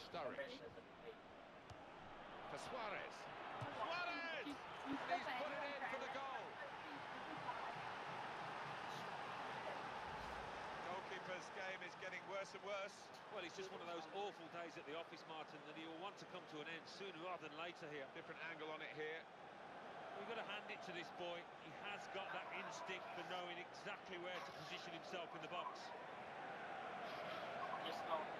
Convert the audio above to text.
Sturridge. For Suarez. Suarez! And he's put it in for the goal. Goalkeeper's game is getting worse and worse. Well, it's just one of those awful days at the office, Martin, that he'll want to come to an end sooner rather than later here. Different angle on it here. We've got to hand it to this boy. He has got that instinct for knowing exactly where to position himself in the box. Just not.